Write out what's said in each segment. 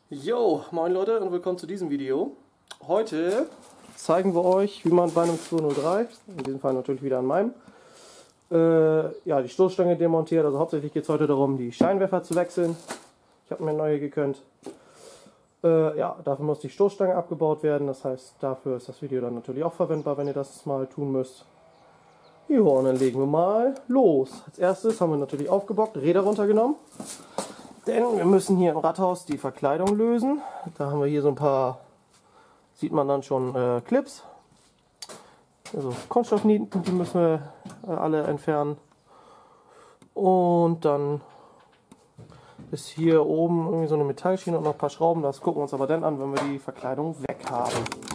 Jo, moin Leute und willkommen zu diesem Video. Heute zeigen wir euch, wie man bei einem 203, in diesem Fall natürlich wieder an meinem, die Stoßstange demontiert. Also hauptsächlich geht es heute darum, die Scheinwerfer zu wechseln. Ich habe mir neue gegönnt. Dafür muss die Stoßstange abgebaut werden. Das heißt, dafür ist das Video dann natürlich auch verwendbar, wenn ihr das mal tun müsst. Ja, und dann legen wir mal los. Als erstes haben wir natürlich aufgebockt, Räder runtergenommen. Denn wir müssen hier im Rathaus die Verkleidung lösen. Da haben wir hier so ein paar, sieht man dann schon, Clips. Also Kunststoffnieten, die müssen wir alle entfernen. Und dann ist hier oben irgendwie so eine Metallschiene und noch ein paar Schrauben. Das gucken wir uns aber dann an, wenn wir die Verkleidung weg haben.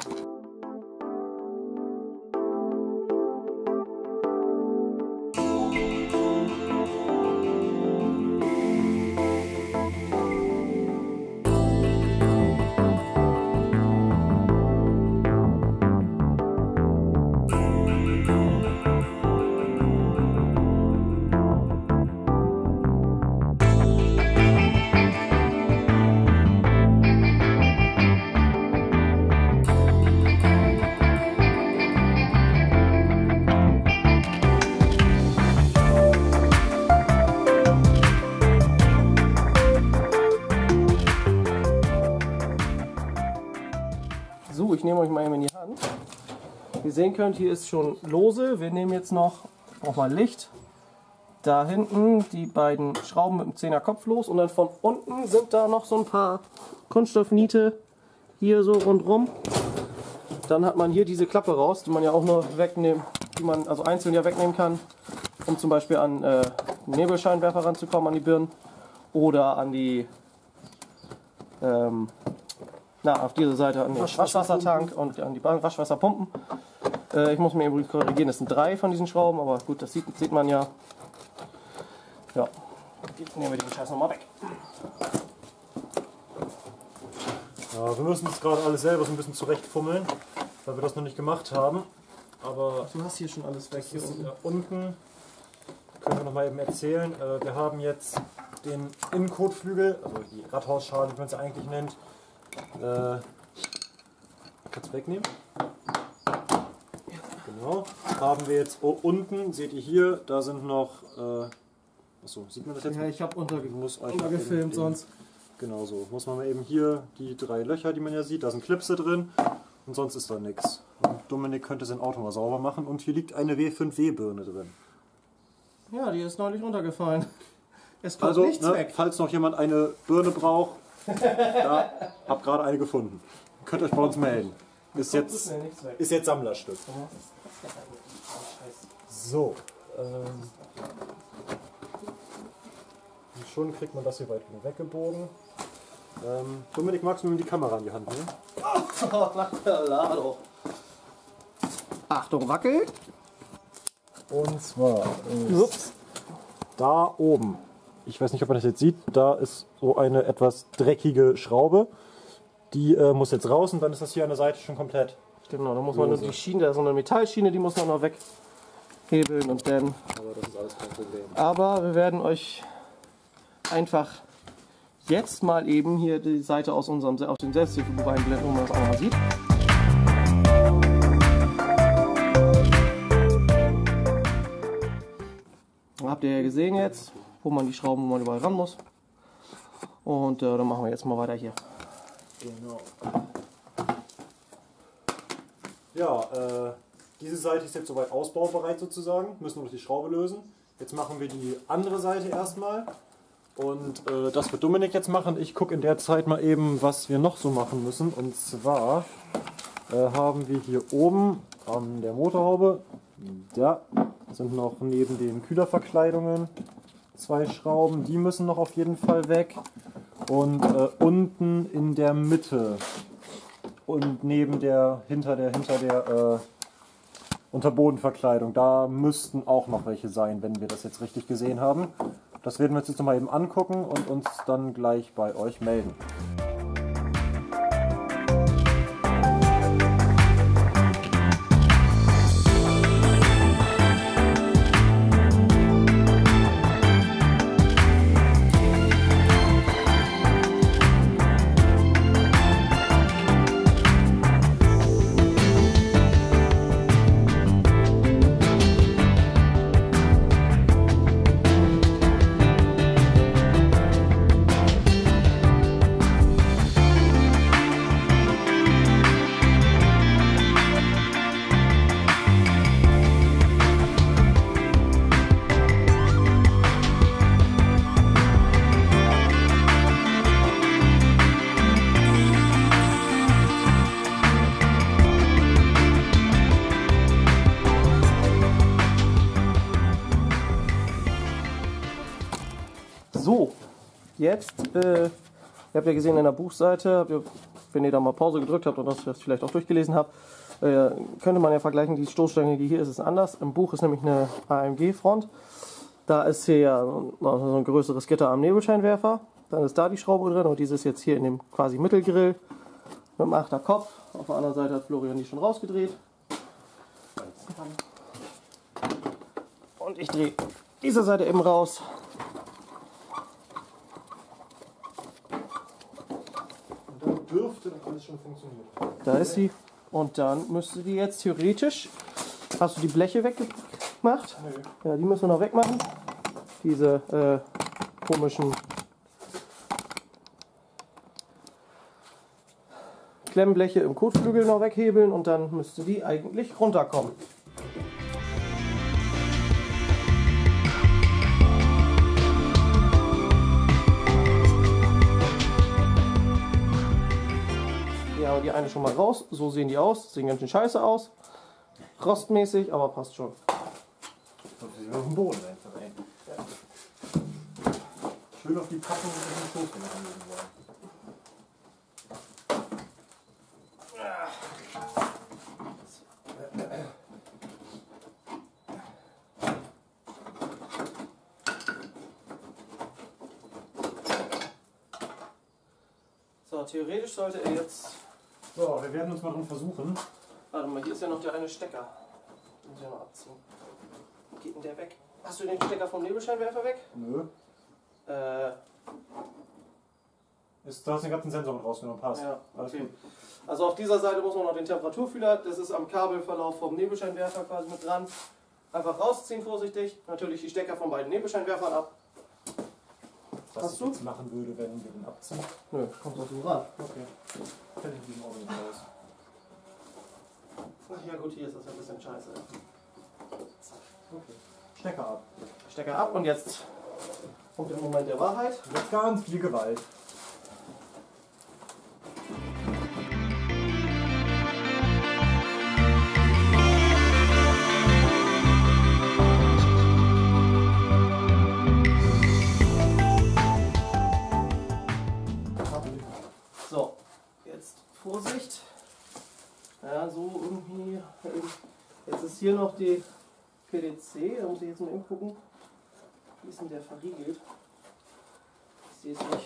So, ich nehme euch mal eben in die Hand. Wie ihr sehen könnt, hier ist schon lose. Wir nehmen jetzt noch, braucht mal Licht, da hinten die beiden Schrauben mit dem 10er Kopf los und dann von unten sind da noch so ein paar Kunststoffniete hier so rundrum. Dann hat man hier diese Klappe raus, die man ja auch nur wegnehmen, die man also einzeln ja wegnehmen kann, um zum Beispiel an Nebelscheinwerfer ranzukommen, an die Birnen oder an die auf dieser Seite an den Waschwassertank und an die Waschwasserpumpen. Ich muss mir übrigens korrigieren, es sind 3 von diesen Schrauben, aber gut, das sieht man ja. Ja, jetzt nehmen wir den Scheiß nochmal weg. Ja, wir müssen das gerade alles selber so ein bisschen zurechtfummeln, weil wir das noch nicht gemacht haben. Aber du hast hier schon alles weg. Hier unten können wir noch mal eben erzählen. Wir haben jetzt den Innenkotflügel, also die Radhausschale, wie man es eigentlich nennt. Kannst du wegnehmen? Genau. Haben wir jetzt unten, seht ihr hier, da sind noch. Achso, sieht man das jetzt? Ja, ich habe untergefilmt sonst. Genau so. Muss man mal eben hier die 3 Löcher, die man ja sieht, da sind Klipse drin und sonst ist da nichts. Dominik könnte sein Auto mal sauber machen und hier liegt eine W5W-Birne drin. Ja, die ist neulich runtergefallen. Es kommt also, nichts weg. Falls noch jemand eine Birne braucht, da hab gerade eine gefunden. Könnt euch bei uns melden. Ist jetzt Sammlerstück. So. Schon kriegt man das hier weit weggebogen. Dominik, magst du mir die Kamera in die Hand nehmen? Achtung, wackelt! Und zwar ist da oben, ich weiß nicht, ob man das jetzt sieht, da ist so eine etwas dreckige Schraube. Die muss jetzt raus und dann ist das hier an der Seite schon komplett. Genau, da muss man nur die Schiene, da ist so eine Metallschiene, die muss man noch weghebeln und dann. Aber das ist alles kein Problem. Aber wir werden euch einfach jetzt mal eben hier die Seite aus dem Selbsthilfebuch einblenden, wo man das auch mal sieht. Habt ihr ja gesehen jetzt, wo man die Schrauben, wo man überall ran muss. Und dann machen wir jetzt mal weiter hier. Genau. Ja, diese Seite ist jetzt soweit ausbaubereit sozusagen. Müssen wir noch die Schraube lösen. Jetzt machen wir die andere Seite erstmal. Und das wird Dominik jetzt machen. Ich gucke in der Zeit mal eben, was wir noch so machen müssen. Und zwar haben wir hier oben an der Motorhaube, da sind noch neben den Kühlerverkleidungen 2 Schrauben. Die müssen noch auf jeden Fall weg. Und unten in der Mitte und neben hinter der Unterbodenverkleidung, da müssten auch noch welche sein, wenn wir das jetzt richtig gesehen haben. Das werden wir uns jetzt noch mal eben angucken und uns dann gleich bei euch melden. jetzt, ihr habt ja gesehen in der Buchseite, wenn ihr da mal Pause gedrückt habt und das vielleicht auch durchgelesen habt, könnte man ja vergleichen, die Stoßstange, die hier ist anders. Im Buch ist nämlich eine AMG-Front. Da ist hier ja so ein größeres Gitter am Nebelscheinwerfer. Dann ist da die Schraube drin und dieses jetzt hier in dem quasi Mittelgrill mit dem Achterkopf. Auf der anderen Seite hat Florian die schon rausgedreht. Und ich drehe diese Seite eben raus. Und dann dürfte das alles schon funktionieren. Da ist sie. Und dann müsste die jetzt theoretisch... Hast du die Bleche weggemacht? Nee. Ja, die müssen wir noch wegmachen. Diese komischen Klemmbleche im Kotflügel noch weghebeln und dann müsste die eigentlich runterkommen. Ja, die eine schon mal raus. So sehen die aus. Sehen ganz schön scheiße aus. Rostmäßig, aber passt schon. Sie sind auf dem Boden einfach, ey. Ja. Schön auf die Packung und den Stoßdänger anlegen wollen. So, theoretisch sollte er jetzt... So, wir werden uns mal dran versuchen. Warte mal, hier ist ja noch der eine Stecker. Den muss ich ja noch abziehen. Wo geht denn der weg? Hast du den Stecker vom Nebelscheinwerfer weg? Nö. Du hast den ganzen Sensor mit rausgenommen, passt. Ja, Alles okay. gut. Also auf dieser Seite muss man noch den Temperaturfühler, das ist am Kabelverlauf vom Nebelscheinwerfer quasi mit dran. Einfach rausziehen, vorsichtig. Natürlich die Stecker von beiden Nebelscheinwerfern ab. Was Hast ich du? jetzt machen würde, wenn wir den abziehen. Nö, kommt doch so ran. Okay. Fällt in diesem Auto nicht raus. Ach ja gut, hier ist das ja ein bisschen scheiße. Okay. Stecker ab. Stecker ab und jetzt kommt der Moment der Wahrheit. Jetzt ganz viel Gewalt. So, jetzt Vorsicht. Ja, so irgendwie. Jetzt ist hier noch die PDC, da muss ich jetzt mal eben gucken. Wie ist denn der verriegelt? Ich sehe es nicht.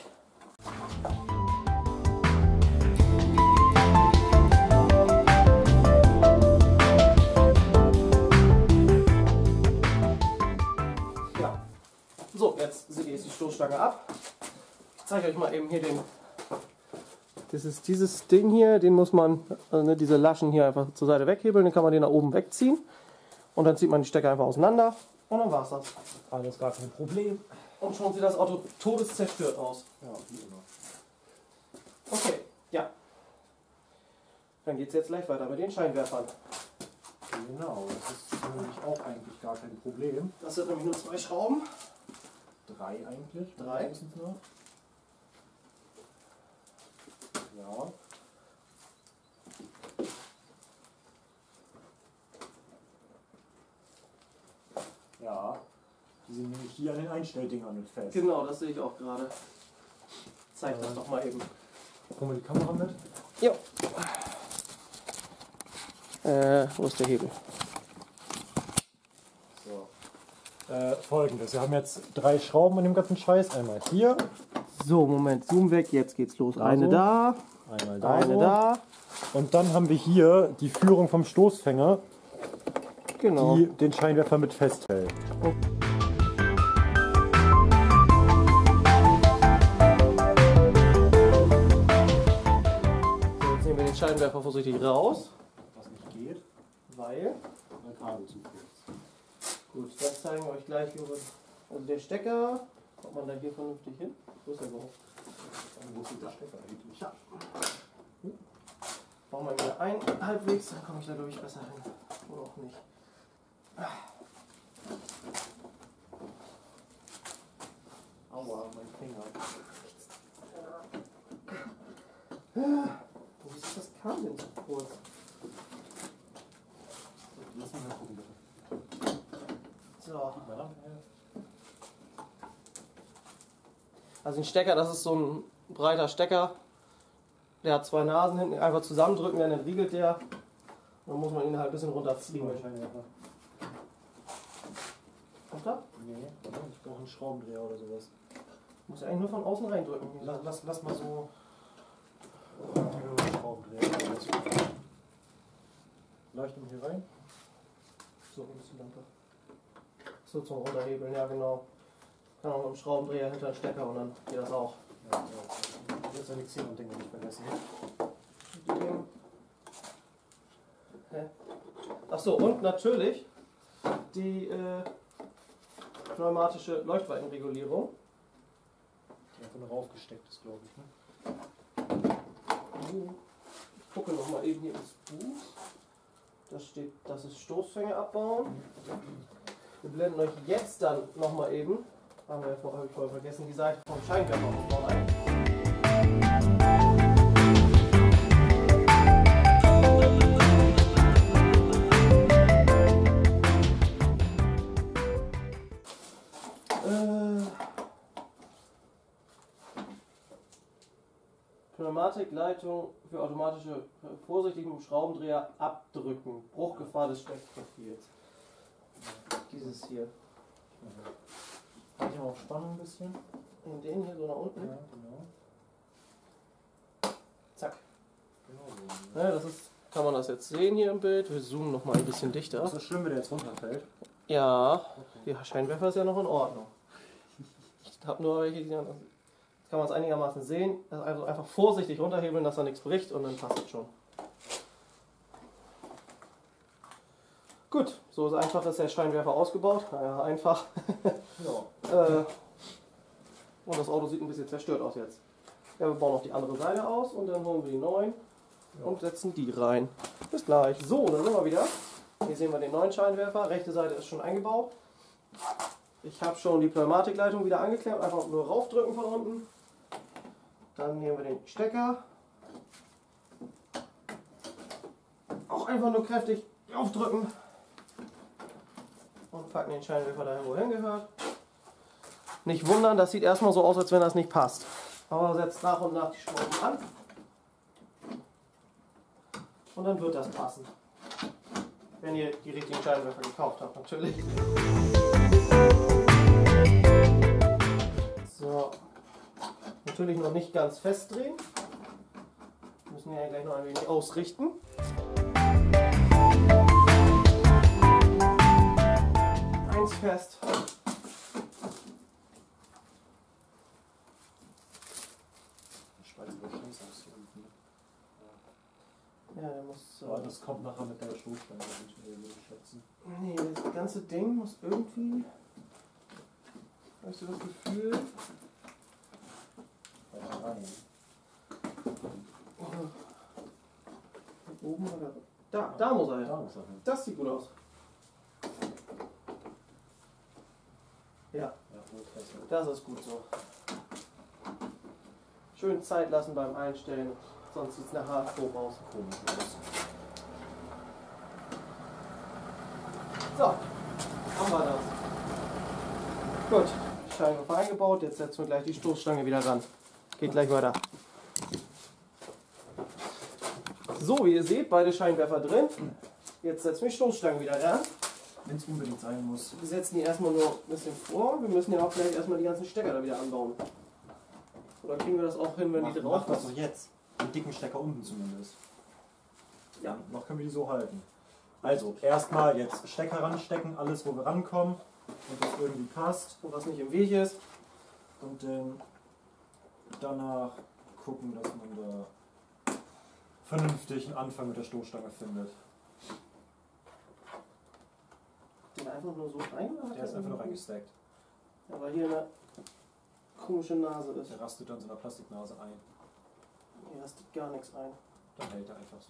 Ja. So, jetzt seht ihr jetzt die Stoßstange ab. Ich zeige euch mal eben hier den. Das ist dieses Ding hier, den muss man, also diese Laschen hier einfach zur Seite weghebeln, dann kann man den nach oben wegziehen und dann zieht man die Stecker einfach auseinander und dann war's das. Alles gar kein Problem. Und schon sieht das Auto todeszerstört aus. Ja, wie immer. Okay, ja. Dann geht's jetzt gleich weiter mit den Scheinwerfern. Genau, das ist nämlich auch eigentlich gar kein Problem. Das sind nämlich nur 2 Schrauben. 3 eigentlich. 3. Mindestens noch. Ja. Ja. Die sind nämlich hier an den Einstelldingern mit fest. Genau, das sehe ich auch gerade. Zeig das doch mal eben. Kommen wir die Kamera mit? Jo. Wo ist der Hebel? So. Folgendes. Wir haben jetzt 3 Schrauben an dem ganzen Scheiß. Einmal hier, So, Moment, Zoom weg, jetzt geht's los. Eine da, einmal da. eine so. da. Und dann haben wir hier die Führung vom Stoßfänger, Genau. die den Scheinwerfer mit festhält. So, jetzt nehmen wir den Scheinwerfer vorsichtig raus, Was nicht geht, weil... weil Kabel zu kurz. Gut, dann zeigen wir euch gleich, wie wir... Also der Stecker, kommt man da hier vernünftig hin? Wo ist der überhaupt? Wo ist der Stecker eigentlich? Ja. Bauen wir wieder ein, halbwegs, dann komme ich da glaube ich besser hin. Oder auch nicht. Aua, mein Finger. Wo ist das Kabel denn so kurz? Lass mich mal gucken, bitte. So. Also ein Stecker, das ist so ein breiter Stecker. Der hat zwei Nasen hinten, einfach zusammendrücken, dann entriegelt der. Dann muss man ihn halt ein bisschen runterziehen. Kommt da? Nee, ich brauche einen Schraubendreher oder sowas. Muss ja eigentlich nur von außen reindrücken. Lass mal so. Schraubendreher. Leuchten hier rein. So, ein bisschen Lampe. So zum Runterhebeln, ja genau. Kann auch mit dem Schraubendreher hinter den Stecker und dann geht das auch. Ja. Jetzt ja nichts hier und Ding nicht vergessen. Achso, und natürlich die pneumatische Leuchtweitenregulierung. Die einfach nur raufgesteckt ist, glaube ich. Ne? Ich gucke nochmal eben hier ins Buch. Da steht, das ist Stoßfänger abbauen. Wir blenden euch jetzt dann nochmal eben, hab ich vorher vergessen, die Seite vom Scheinwerfer aufbauen ein. Pneumatikleitung für automatische vorsichtig mit dem Schraubendreher abdrücken. Bruchgefahr des Steckprofils. Dieses hier. Halt hier mal auf Spannung ein bisschen. Und den hier so nach unten. Ja, genau. Zack. Genau so. Ja, das ist, kann man das jetzt sehen hier im Bild. Wir zoomen noch mal ein bisschen dichter. Ist das schlimm, wenn der jetzt runterfällt? Ja, Okay. der Scheinwerfer ist ja noch in Ordnung. Ich habe nur welche, die dann, kann man es einigermaßen sehen. Also einfach vorsichtig runterhebeln, dass da nichts bricht und dann passt es schon. Gut, so ist einfach ist der Scheinwerfer ausgebaut. Naja, einfach. Ja. Und das Auto sieht ein bisschen zerstört aus jetzt. Ja, wir bauen noch die andere Seite aus und dann holen wir die neuen und setzen die rein. Bis gleich. So, dann sind wir wieder. Hier sehen wir den neuen Scheinwerfer. Rechte Seite ist schon eingebaut. Ich habe schon die Pneumatikleitung wieder angeklemmt. Einfach nur raufdrücken von unten. Dann nehmen wir den Stecker. Auch einfach nur kräftig aufdrücken. Und packen den Scheinwerfer dahin, wo er hingehört. Nicht wundern, das sieht erstmal so aus, als wenn das nicht passt. Aber setzt nach und nach die Schrauben an. Und dann wird das passen. Wenn ihr die richtigen Scheinwerfer gekauft habt, natürlich. So. Natürlich noch nicht ganz festdrehen. Müssen wir ja gleich noch ein wenig ausrichten. Eins fest. Ja, der muss. Aber das kommt nachher mit der Stoßstange, würde ich schätzen. Nee, das ganze Ding muss irgendwie. Hast du das Gefühl? Oben oder. Da muss er hin. Da muss er hin. Das sieht gut aus. Ja, Ja, wo ist das denn? das ist gut so. Schön Zeit lassen beim Einstellen, sonst sieht es nachher grob aus. Komisch aus. So, haben wir das. Gut, Scheinwerfer eingebaut, jetzt setzen wir gleich die Stoßstange wieder ran. Geht gleich weiter. So, wie ihr seht, beide Scheinwerfer drin. Jetzt setzen wir die Stoßstange wieder ran. Wenn es unbedingt sein muss. Wir setzen die erstmal nur ein bisschen vor. Wir müssen ja auch gleich erstmal die ganzen Stecker da wieder anbauen. Oder kriegen wir das auch hin, wenn die drauf Mach das doch jetzt. Den dicken Stecker unten zumindest. Ja. Noch können wir die so halten. Also, erstmal jetzt Stecker ranstecken, alles wo wir rankommen und das irgendwie passt Und was nicht im Weg ist. und dann danach gucken, dass man da vernünftig einen Anfang mit der Stoßstange findet. Den einfach nur so rein? Oder Der ist einfach nur reingesteckt. Ja, weil hier eine komische Nase ist. Der rastet dann so einer Plastiknase ein. Hier rastet gar nichts ein. Dann hält er einfach so.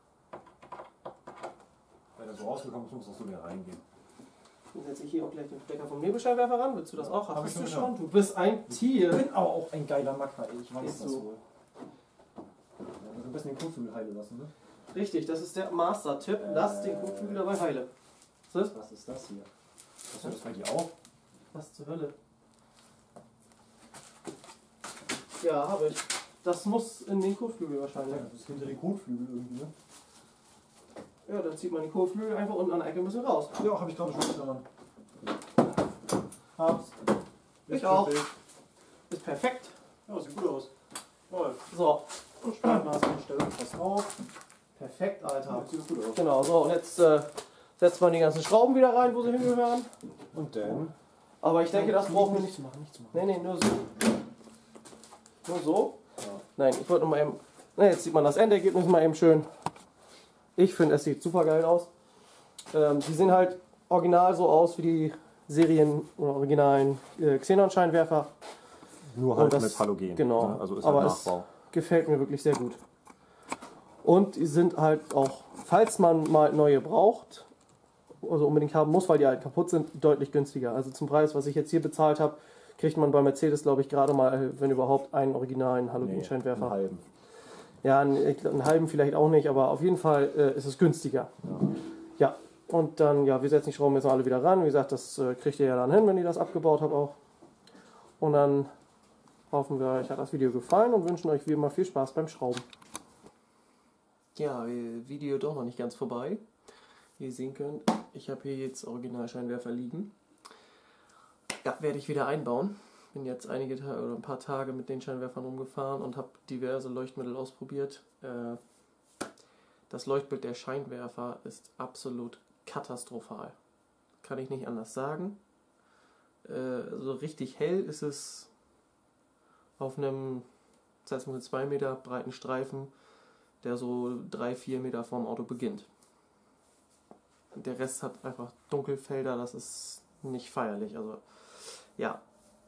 Wenn er so rausgekommen ist, muss auch so wieder reingehen. Dann setze ich hier auch gleich den Stecker vom Nebelscheinwerfer ran. Willst du das auch? Hab Hast ich du schon schon? Du bist ein Tier. Ich bin aber auch ein geiler Macker, ey. Ich weiß Ist das so. wohl. Ja, am besten den Kotflügel heilen lassen, ne? Richtig, das ist der Master-Tipp. Lass den Kotflügel dabei heilen. Was ist das? Was ist das hier? Hast du das bei dir auch? Was zur Hölle? Ja, habe ich. Das muss in den Kotflügel wahrscheinlich. Ja, das ist hinter den Kotflügel irgendwie, ne? Ja, dann zieht man die Kotflügel einfach unten an der Ecke ein bisschen raus. Ja, habe ich gerade schon getan. Hab's. Ich auch. Ist perfekt. Ja, sieht gut aus. Toll. So, Und Spaltmaßeinstellung, passt auf. perfekt, Alter. Ja, sieht gut aus. Genau, so, und jetzt setzt man die ganzen Schrauben wieder rein, wo sie hingehören. Und dann? Aber ich denke, das brauchen wir nicht. zu machen, nicht zu machen. Nee, nee, nur so. Nur so? Ja. Nein, ich wollte noch mal eben. Na, jetzt sieht man das Endergebnis mal eben schön. Ich finde, es sieht super geil aus. Die sehen halt original so aus wie die Serien oder originalen Xenon-Scheinwerfer. Nur halt Und das- mit Halogen. genau. Ne? Also ist Aber halt es- Nachbau. Gefällt mir wirklich sehr gut. Und die sind halt auch, falls man mal neue braucht, also unbedingt haben muss, weil die halt kaputt sind, deutlich günstiger. Also zum Preis, was ich jetzt hier bezahlt habe, kriegt man bei Mercedes, glaube ich, gerade mal, wenn überhaupt, einen originalen Halogenscheinwerfer. einen halben. Ja, einen halben vielleicht auch nicht, aber auf jeden Fall ist es günstiger. Ja, und dann, ja, wir setzen die Schrauben jetzt noch alle wieder ran. Wie gesagt, das kriegt ihr ja dann hin, wenn ihr das abgebaut habt auch. Und dann hoffen wir, euch hat das Video gefallen und wünschen euch wie immer viel Spaß beim Schrauben. Ja, Video doch noch nicht ganz vorbei. Wie ihr sehen könnt, ich habe hier jetzt Originalscheinwerfer liegen. Ja, werde ich wieder einbauen. Bin jetzt einige Tage oder ein paar Tage mit den Scheinwerfern rumgefahren und habe diverse Leuchtmittel ausprobiert. Das Leuchtbild der Scheinwerfer ist absolut katastrophal. Kann ich nicht anders sagen. So richtig hell ist es auf einem, das heißt mit 2 Meter breiten Streifen, der so 3-4 Meter vorm Auto beginnt. Der Rest hat einfach Dunkelfelder, das ist nicht feierlich. Also ja,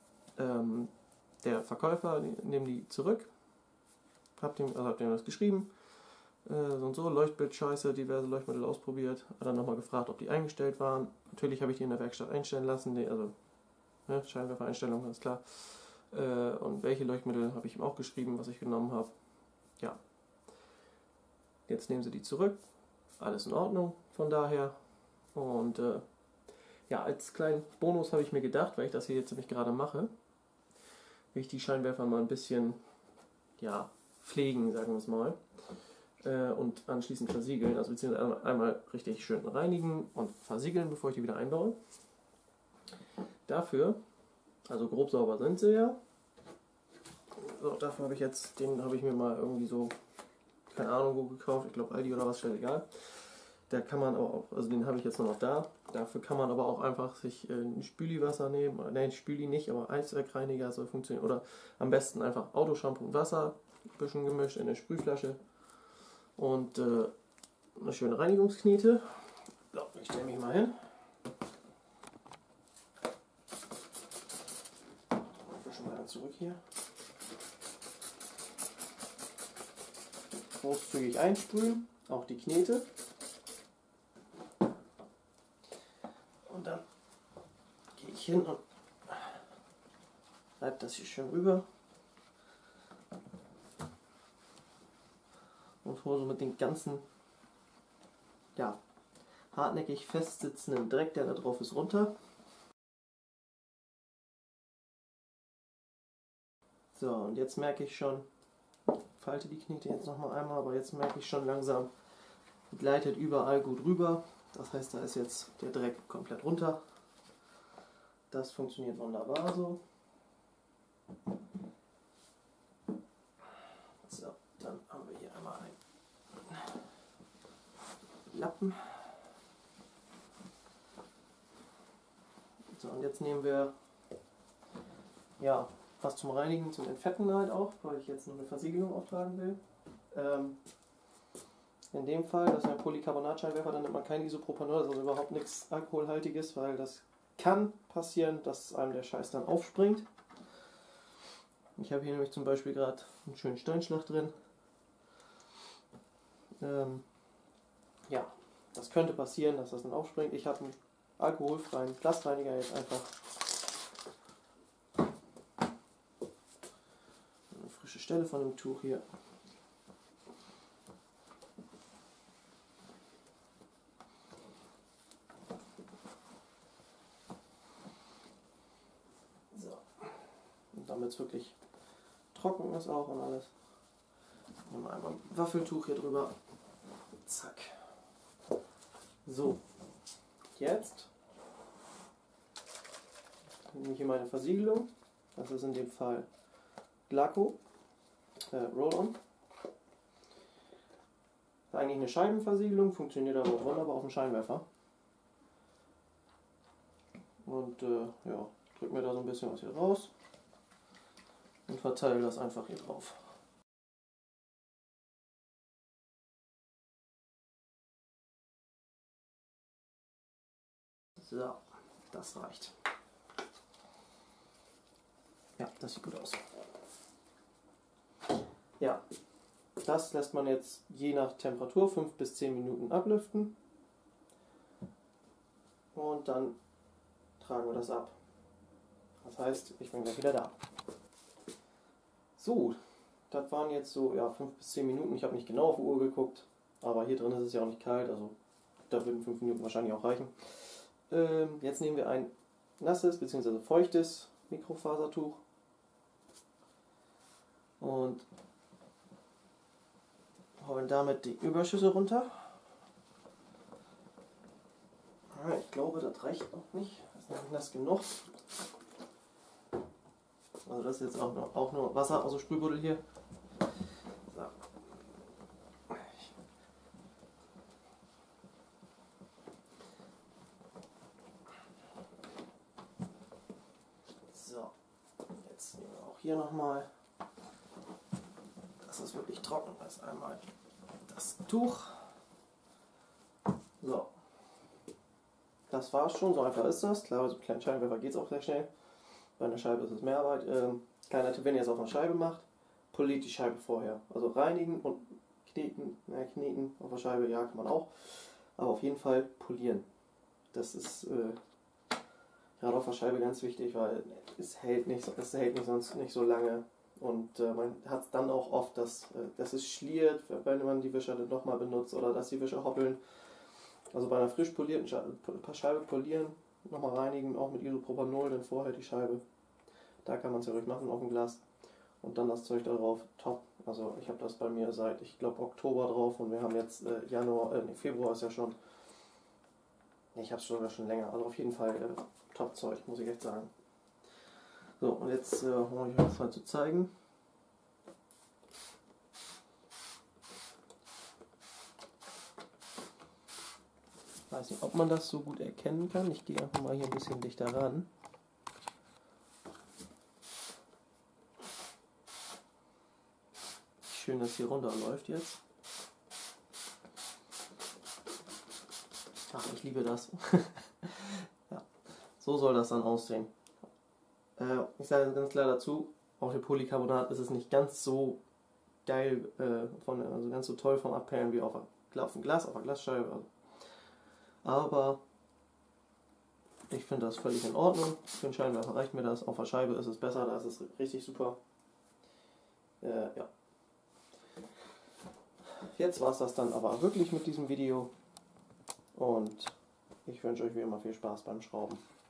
der Verkäufer nimmt die zurück, hab dem das geschrieben, so und so, Leuchtbild scheiße, diverse Leuchtmittel ausprobiert, hat dann nochmal gefragt, ob die eingestellt waren. Natürlich habe ich die in der Werkstatt einstellen lassen, also ne, Scheinwerfereinstellung, ganz klar. Und welche Leuchtmittel habe ich ihm auch geschrieben, was ich genommen habe. Ja. Jetzt nehmen sie die zurück, alles in Ordnung von daher. Und ja, als kleinen Bonus habe ich mir gedacht, weil ich das hier jetzt nämlich gerade mache, will ich die Scheinwerfer mal ein bisschen, ja, pflegen, sagen wir es mal, und anschließend versiegeln, also beziehungsweise einmal richtig schön reinigen und versiegeln, bevor ich die wieder einbaue. Dafür, also grob sauber sind sie ja, so, dafür habe ich jetzt, den habe ich mir mal irgendwie so, keine Ahnung wo gekauft, ich glaube Aldi oder was, egal. Da kann man aber auch, also den habe ich jetzt nur noch da. Dafür kann man aber auch einfach sich ein Spüliwasser nehmen. Nein, Spüli nicht, aber Eiswerkreiniger soll funktionieren. Oder am besten einfach Autoshampoo und Wasser, ein bisschen gemischt in eine Sprühflasche. Und eine schöne Reinigungsknete. So, ich stelle mich mal hin. Ein bisschen weiter zurück hier. Großzügig einsprühen, auch die Knete. Und dann gehe ich hin und reibe das hier schön rüber. Und hole so mit den ganzen, ja, hartnäckig festsitzenden Dreck, der da drauf ist, runter. So, und jetzt merke ich schon, falte die Knete jetzt nochmal einmal, aber jetzt merke ich schon langsam, gleitet überall gut rüber. Das heißt, da ist jetzt der Dreck komplett runter. Das funktioniert wunderbar so. So, dann haben wir hier einmal einen Lappen. So, und jetzt nehmen wir ja was zum Reinigen, zum Entfetten halt auch, weil ich jetzt noch eine Versiegelung auftragen will. In dem Fall, das ist ein Polycarbonatscheinwerfer, dann nimmt man kein Isopropanol, also überhaupt nichts Alkoholhaltiges, weil das kann passieren, dass einem der Scheiß dann aufspringt. Ich habe hier nämlich zum Beispiel gerade einen schönen Steinschlag drin. Ja, das könnte passieren, dass das dann aufspringt. Ich habe einen alkoholfreien Glasreiniger jetzt einfach. Eine frische Stelle von dem Tuch hier. So. Und damit es wirklich trocken ist auch und alles. Nehmen wir einmal ein Waffeltuch hier drüber. Zack. So, jetzt nehme ich hier meine Versiegelung. Das ist in dem Fall Glaco Roll-On. Ist eigentlich eine Scheibenversiegelung, funktioniert aber wunderbar auf dem Scheinwerfer. Und ja, drücke mir da so ein bisschen was hier raus und verteile das einfach hier drauf. So, das reicht. Ja, das sieht gut aus. Ja, das lässt man jetzt je nach Temperatur 5 bis 10 Minuten ablüften. Und dann tragen wir das ab. Das heißt, ich bin gleich wieder da. So, das waren jetzt so 5 bis 10 Minuten. Ich habe nicht genau auf die Uhr geguckt, aber hier drin ist es ja auch nicht kalt, also da würden 5 Minuten wahrscheinlich auch reichen. Jetzt nehmen wir ein nasses bzw. feuchtes Mikrofasertuch und holen damit die Überschüsse runter. Ja, ich glaube, das reicht noch nicht. Das ist noch nicht nass genug. Also das ist jetzt auch nur Wasser aus der Sprühbuddel hier. So. So, jetzt nehmen wir auch hier nochmal, dass es wirklich trocken ist, einmal das Tuch. So, das war's schon, so einfach ist das. Klar, bei so einem kleinen Scheinwerfer geht es auch sehr schnell. Bei einer Scheibe ist es mehr Arbeit. Kleiner Tipp, wenn ihr es auf einer Scheibe macht, poliert die Scheibe vorher. Also reinigen und kneten auf der Scheibe, ja, kann man auch. Aber auf jeden Fall polieren. Das ist gerade auf der Scheibe ganz wichtig, weil es hält sonst nicht so lange. Und man hat es dann auch oft, dass es schliert, wenn man die Wischer dann nochmal benutzt oder dass die Wischer hoppeln. Also bei einer frisch polierten Scheibe polieren, nochmal reinigen, auch mit Isopropanol, dann vorher die Scheibe. Da kann man es ja ruhig machen auf dem Glas. Und dann das Zeug da drauf, top. Also ich habe das bei mir seit, ich glaube, Oktober drauf und wir haben jetzt Februar ist ja schon. Ich habe es sogar schon länger. Also auf jeden Fall Top-Zeug, muss ich echt sagen. So, und jetzt hole ich euch das mal zu zeigen. Ich weiß nicht, ob man das so gut erkennen kann. Ich gehe einfach mal hier ein bisschen dichter ran. Schön, dass hier runterläuft jetzt. Ach, ich liebe das. Ja, so soll das dann aussehen. Ich sage ganz klar dazu, auf dem Polycarbonat ist es nicht ganz so geil, also ganz so toll vom Abperlen wie auf dem Glas, auf der Glasscheibe. Aber ich finde das völlig in Ordnung. Für den Scheinwerfer reicht mir das. Auf der Scheibe ist es besser, da ist es richtig super. Ja. Jetzt war es das dann aber wirklich mit diesem Video. Und ich wünsche euch wie immer viel Spaß beim Schrauben.